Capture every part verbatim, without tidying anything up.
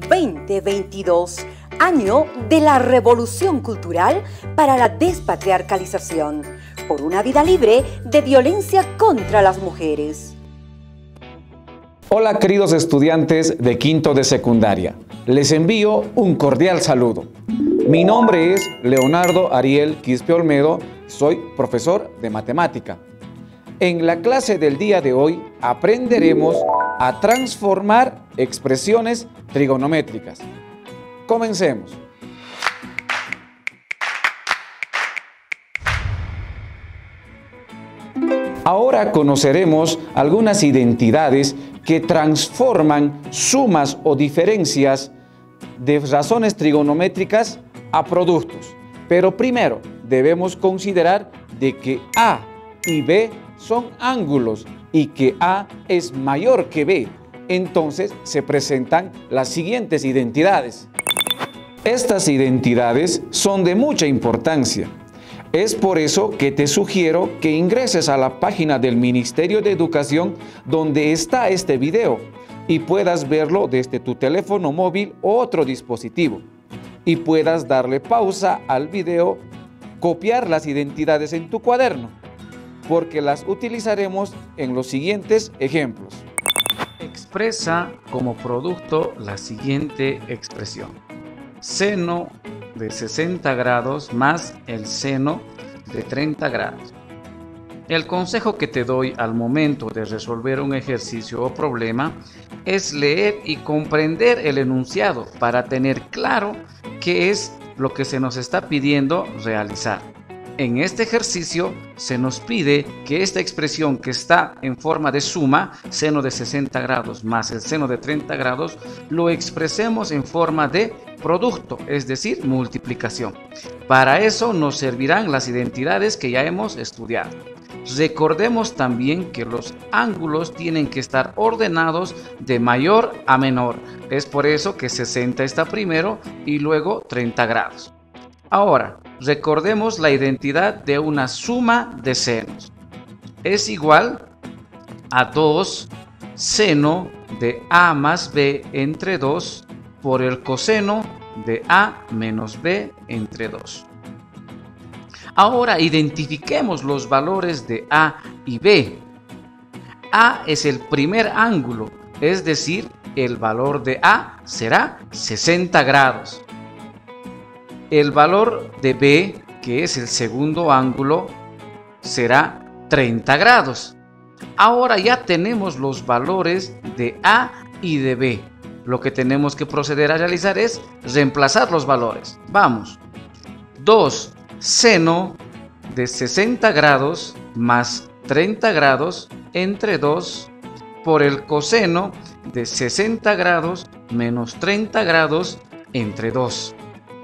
veinte veintidós, año de la revolución cultural para la despatriarcalización, por una vida libre de violencia contra las mujeres. Hola queridos estudiantes de quinto de secundaria, les envío un cordial saludo. Mi nombre es Leonardo Ariel Quispe Olmedo, soy profesor de matemática. En la clase del día de hoy aprenderemos a transformar expresiones trigonométricas. Comencemos. Ahora conoceremos algunas identidades que transforman sumas o diferencias de razones trigonométricas a productos. Pero primero debemos considerar de que A y B son ángulos y que A es mayor que B. Entonces se presentan las siguientes identidades. Estas identidades son de mucha importancia. Es por eso que te sugiero que ingreses a la página del Ministerio de Educación donde está este video y puedas verlo desde tu teléfono móvil o otro dispositivo y puedas darle pausa al video, copiar las identidades en tu cuaderno, porque las utilizaremos en los siguientes ejemplos. Expresa como producto la siguiente expresión: seno de sesenta grados más el seno de treinta grados. El consejo que te doy al momento de resolver un ejercicio o problema es leer y comprender el enunciado para tener claro qué es lo que se nos está pidiendo realizar. En este ejercicio se nos pide que esta expresión que está en forma de suma, seno de sesenta grados más el seno de treinta grados, lo expresemos en forma de producto, es decir, multiplicación. Para eso nos servirán las identidades que ya hemos estudiado. Recordemos también que los ángulos tienen que estar ordenados de mayor a menor. Es por eso que sesenta está primero y luego treinta grados. Ahora, recordemos la identidad de una suma de senos. Es igual a dos seno de A más B entre dos por el coseno de A menos B entre dos. Ahora identifiquemos los valores de A y B. A es el primer ángulo, es decir, el valor de A será sesenta grados. El valor de B, que es el segundo ángulo, será treinta grados. Ahora ya tenemos los valores de A y de B. Lo que tenemos que proceder a realizar es reemplazar los valores. Vamos. dos seno de sesenta grados más treinta grados entre dos por el coseno de sesenta grados menos treinta grados entre dos.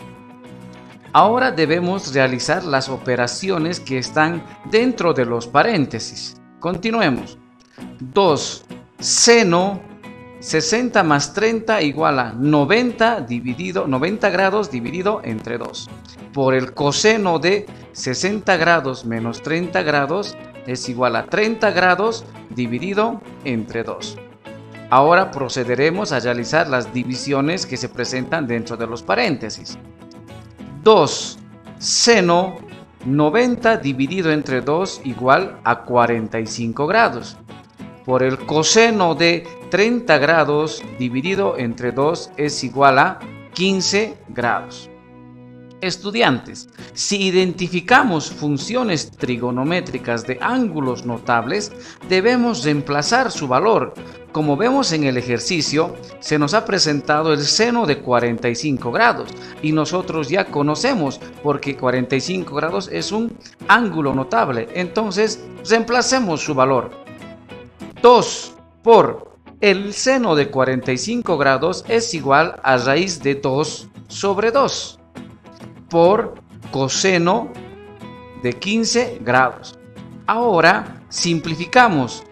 Ahora debemos realizar las operaciones que están dentro de los paréntesis. Continuemos. dos seno sesenta más treinta igual a noventa dividido noventa grados dividido entre dos. Por el coseno de sesenta grados menos treinta grados es igual a treinta grados dividido entre dos. Ahora procederemos a realizar las divisiones que se presentan dentro de los paréntesis. dos seno noventa dividido entre dos igual a cuarenta y cinco grados. Por el coseno de treinta grados dividido entre dos es igual a quince grados. Estudiantes, si identificamos funciones trigonométricas de ángulos notables, debemos reemplazar su valor. Como vemos en el ejercicio, se nos ha presentado el seno de cuarenta y cinco grados y nosotros ya conocemos porque cuarenta y cinco grados es un ángulo notable. Entonces, reemplacemos su valor. dos por el seno de cuarenta y cinco grados es igual a raíz de dos sobre dos. Por coseno de quince grados. Ahora simplificamos.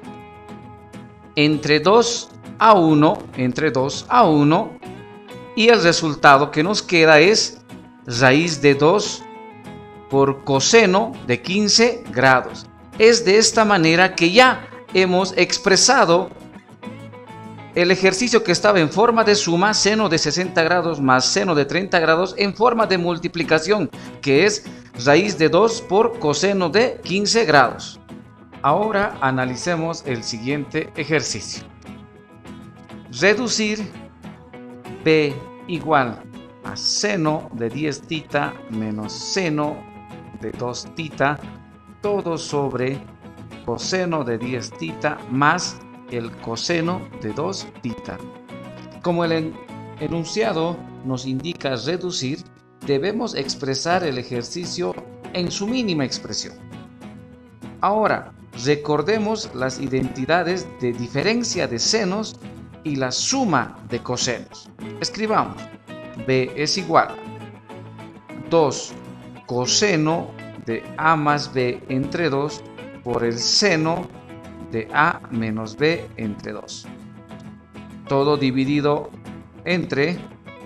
Entre dos a uno, entre dos a uno, y el resultado que nos queda es raíz de dos por coseno de quince grados. Es de esta manera que ya hemos expresado el ejercicio que estaba en forma de suma, seno de sesenta grados más seno de treinta grados, en forma de multiplicación, que es raíz de dos por coseno de quince grados. Ahora analicemos el siguiente ejercicio. Reducir b igual a seno de diez tita menos seno de dos tita, todo sobre coseno de diez tita más el coseno de dos tita. Como el enunciado nos indica reducir, debemos expresar el ejercicio en su mínima expresión. Ahora, recordemos las identidades de diferencia de senos y la suma de cosenos. Escribamos: b es igual a dos coseno de a más b entre dos por el seno de a menos b entre dos. Todo dividido entre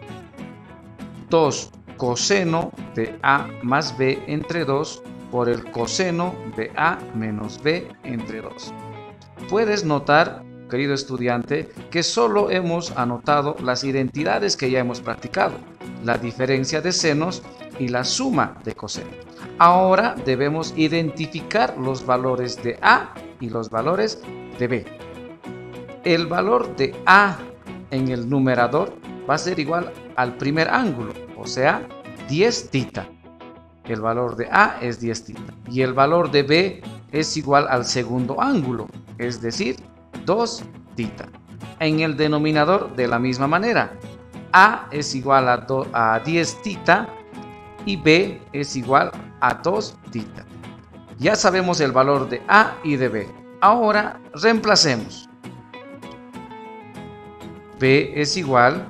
dos coseno de a más b entre dos por el coseno de a menos b entre dos. Puedes notar, querido estudiante, que solo hemos anotado las identidades que ya hemos practicado, la diferencia de senos y la suma de cosenos. Ahora debemos identificar los valores de a y los valores de b. El valor de a en el numerador va a ser igual al primer ángulo, o sea, diez tita. El valor de a es diez tita. Y el valor de b es igual al segundo ángulo, es decir, dos tita. En el denominador, de la misma manera, a es igual a, a diez tita y b es igual a dos tita. Ya sabemos el valor de a y de b. Ahora reemplacemos. B es igual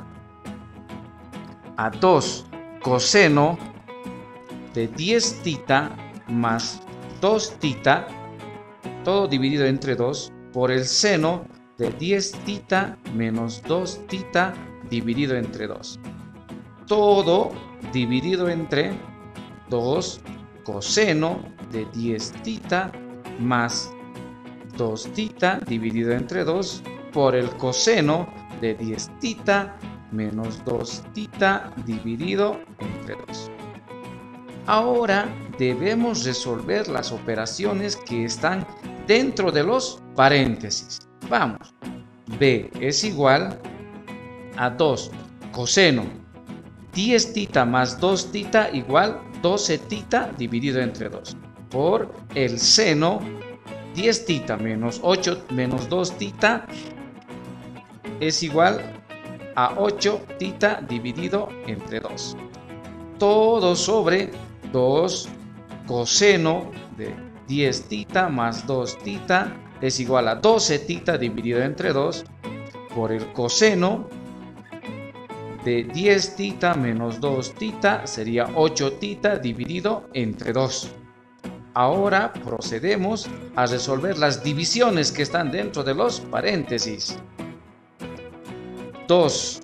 a dos coseno de diez tita más dos tita, todo dividido entre dos, por el seno de diez tita menos dos tita dividido entre dos. Todo dividido entre dos coseno de diez tita más dos tita dividido entre dos por el coseno de diez tita menos dos tita dividido entre dos. Ahora debemos resolver las operaciones que están dentro de los paréntesis. Vamos. B es igual a dos coseno diez tita más dos tita igual doce tita dividido entre dos por el seno diez tita menos ocho menos dos tita es igual a ocho tita dividido entre dos. Todo sobre dos coseno de diez tita más dos tita es igual a doce tita dividido entre dos por el coseno de diez tita menos dos tita sería ocho tita dividido entre dos. Ahora procedemos a resolver las divisiones que están dentro de los paréntesis. dos.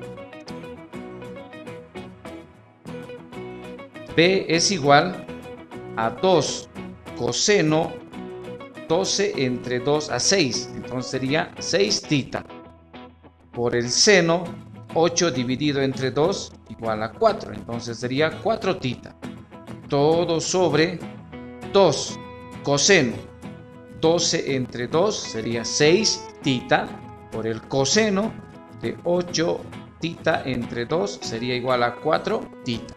B es igual a dos coseno doce entre dos a seis, entonces sería seis tita por el seno ocho dividido entre dos igual a cuatro, entonces sería cuatro tita. Todo sobre dos coseno doce entre dos sería seis tita por el coseno de ocho tita entre dos sería igual a cuatro tita.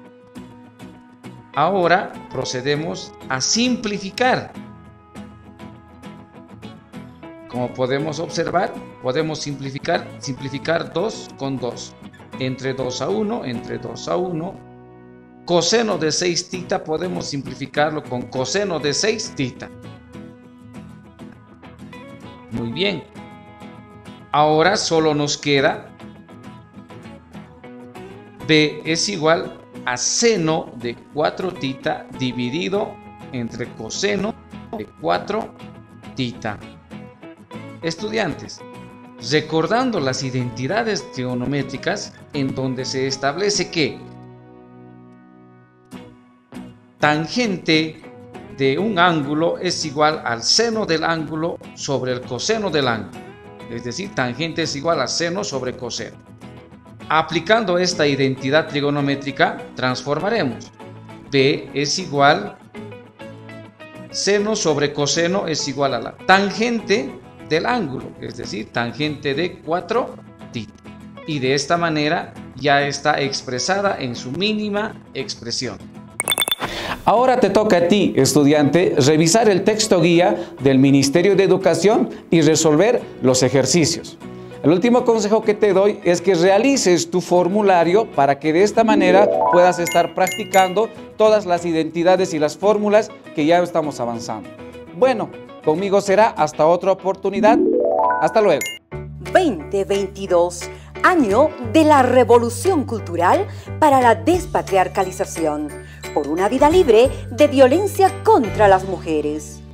Ahora procedemos a simplificar. Como podemos observar, podemos simplificar, simplificar dos con dos. Entre dos a uno, entre dos a uno. Coseno de seis tita podemos simplificarlo con coseno de seis tita. Muy bien. Ahora solo nos queda B es igual a seno de cuatro tita dividido entre coseno de cuatro tita. Estudiantes, recordando las identidades trigonométricas en donde se establece que tangente de un ángulo es igual al seno del ángulo sobre el coseno del ángulo. es decir, tangente es igual a seno sobre coseno. Aplicando esta identidad trigonométrica, transformaremos. B es igual, seno sobre coseno es igual a la tangente del ángulo, es decir, tangente de cuatro θ. Y de esta manera ya está expresada en su mínima expresión. Ahora te toca a ti, estudiante, revisar el texto guía del Ministerio de Educación y resolver los ejercicios. El último consejo que te doy es que realices tu formulario para que de esta manera puedas estar practicando todas las identidades y las fórmulas que ya estamos avanzando. Bueno, conmigo será hasta otra oportunidad. Hasta luego. veinte veintidós, año de la Revolución Cultural para la Despatriarcalización, por una vida libre de violencia contra las mujeres.